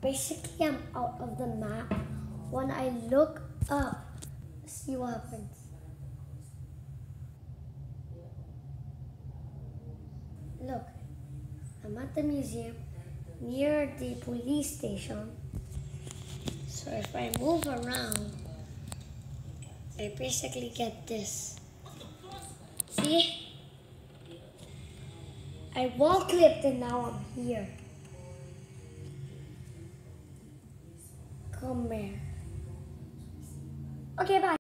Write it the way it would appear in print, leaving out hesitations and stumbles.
Basically, I'm out of the map. When I look up, see what happens. Look, I'm at the museum near the police station. So if I move around, I basically get this. See? I wall clipped and now I'm here. Come here. Okay, bye.